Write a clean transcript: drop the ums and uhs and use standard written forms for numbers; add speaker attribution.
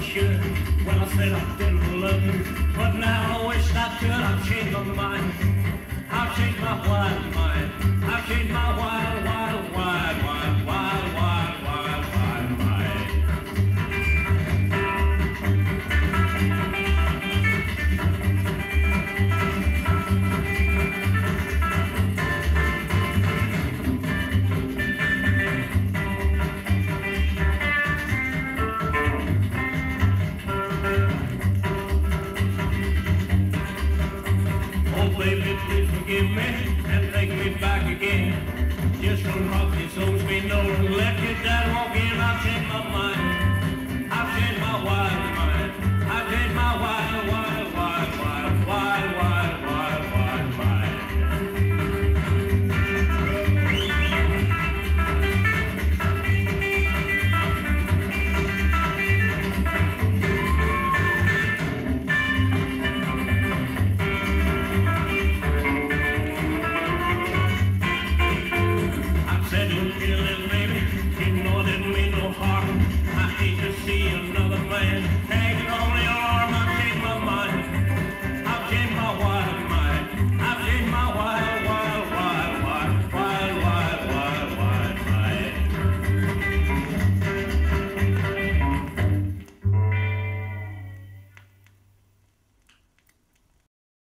Speaker 1: should. When I said I didn't love you, but now I wish I could. I've changed my mind. I've changed my wild mind. I've changed my wild, wild, wild, wild, wild, wild, wild, wild mind. Baby, please forgive me and take me back again. Just don't rock me, souls me, no, don't let you down, walk in. I've changed my mind. I've changed my wild mind. I've changed my wild, wild.